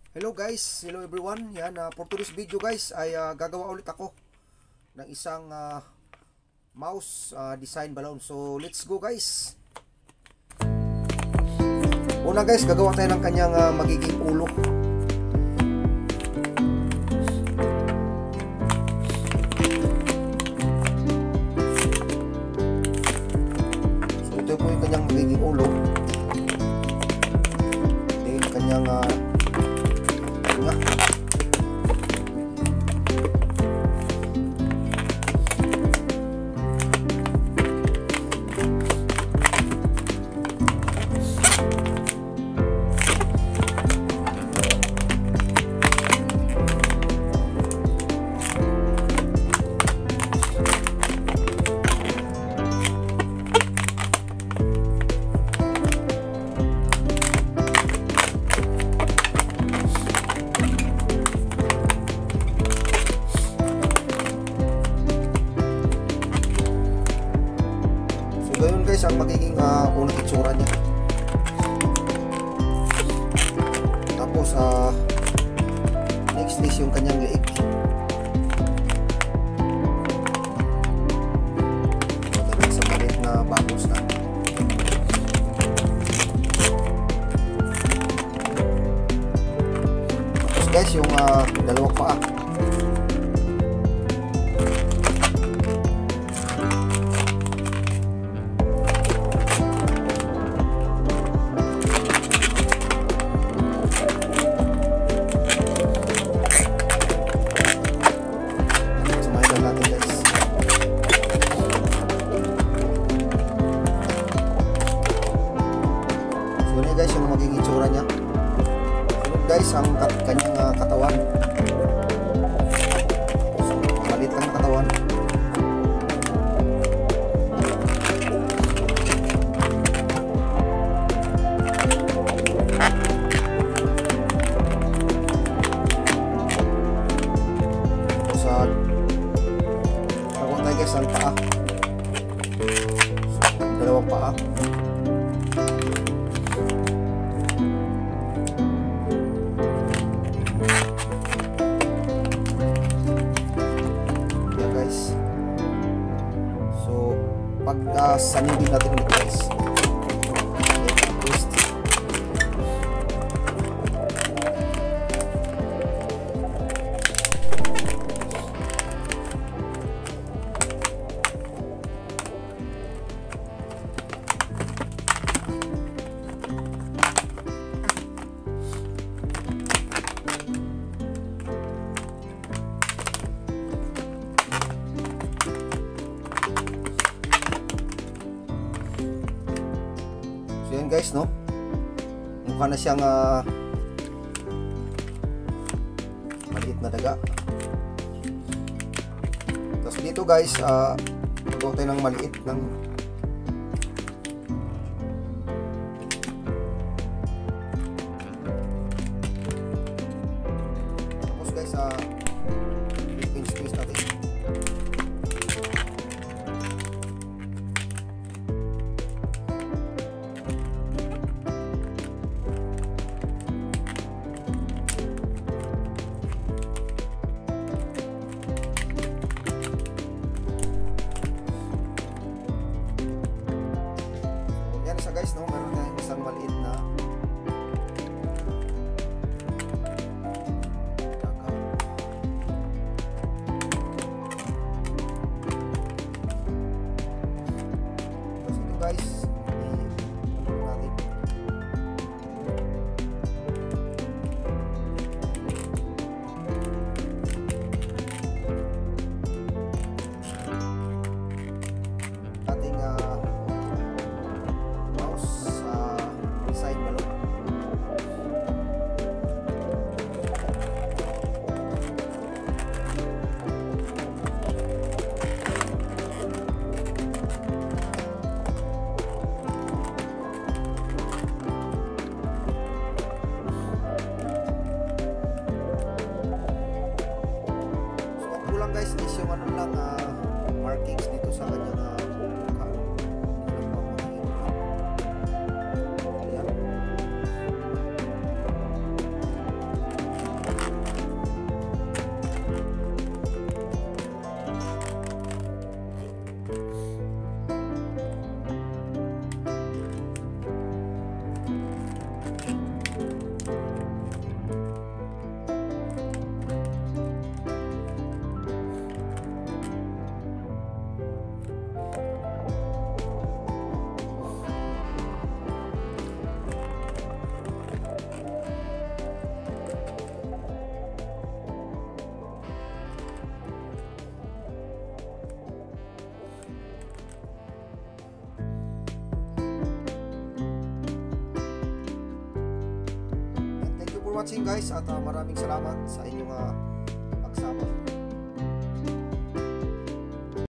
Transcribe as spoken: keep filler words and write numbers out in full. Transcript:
Hello guys, hello everyone. Yan, uh, for today's video guys ay uh, gagawa ulit ako ng isang uh, mouse uh, design balloon. So let's go guys. Una guys, gagawa tayo ng kanyang uh, magiging ulo. So ito po yung kanyang magiging ulo. Ito yung kanyang uh, nga. Ganun guys ang magiging uh, unang itsura niya. Tapos uh, next is yung kanyang leeg. Maganda sa maliit na bubbles na. Tapos guys yung uh, dalawang paa. Guys yung magiging itsura niya. Sunod guys ang kat kanyang uh, katawan. So, maliit lang na katawan. Tapos uh, nagawa tayo guys ang paa. So, dalawang paa. Pagka sanibin natin ulit guys. Twist. So yan guys, no? Mukha na siyang uh, maliit na daga. Tapos dito guys, uh, magawa tayo ng maliit ng tapos guys, uh, pinch twist natin. Guys, no, meron tayong isang maliit na daga. Tapos ito guys, i-ulo natin. Ating uh, design balloon. So ang kulang guys is yung ano lang uh, markings dito sa kanyang uh, watching guys, at uh, maraming salamat sa inyong uh, pagsama.